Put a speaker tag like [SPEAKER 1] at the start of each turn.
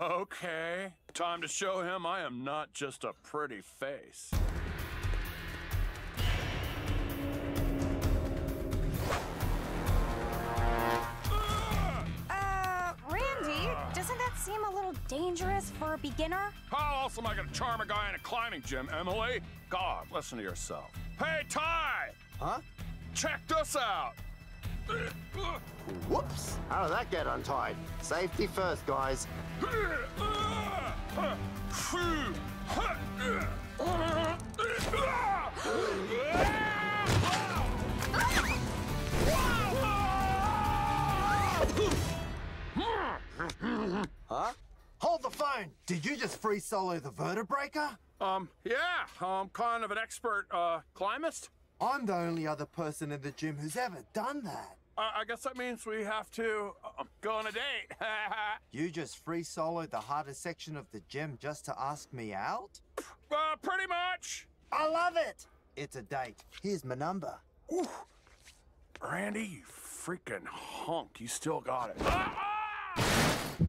[SPEAKER 1] Okay, time to show him I am not just a pretty face.
[SPEAKER 2] Randy, doesn't that seem a little dangerous for a beginner?
[SPEAKER 1] How else am I gonna charm a guy in a climbing gym, Emily? God, listen to yourself. Hey, Ty!
[SPEAKER 3] Huh?
[SPEAKER 1] Check this out!
[SPEAKER 3] Whoops! How did that get untied? Safety first, guys. Huh? Hold the phone! Did you just free solo the Vertebreaker?
[SPEAKER 1] Yeah, I'm kind of an expert, climbist.
[SPEAKER 3] I'm the only other person in the gym who's ever done that.
[SPEAKER 1] I guess that means we have to go on a date.
[SPEAKER 3] You just free soloed the hardest section of the gym just to ask me out?
[SPEAKER 1] Pretty much.
[SPEAKER 3] I love it! It's a date. Here's my number.
[SPEAKER 1] Ooh. Randy, you freaking hunk. You still got it.